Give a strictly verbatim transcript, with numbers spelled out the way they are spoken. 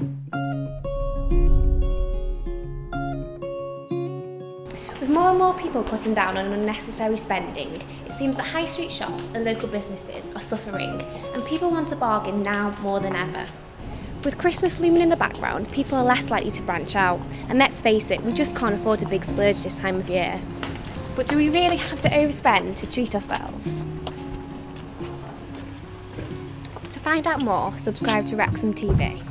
With more and more people cutting down on unnecessary spending, it seems that high street shops and local businesses are suffering, and people want a bargain now more than ever. With Christmas looming in the background, people are less likely to branch out, and let's face it, we just can't afford a big splurge this time of year. But do we really have to overspend to treat ourselves? To find out more, subscribe to Wrexham T V.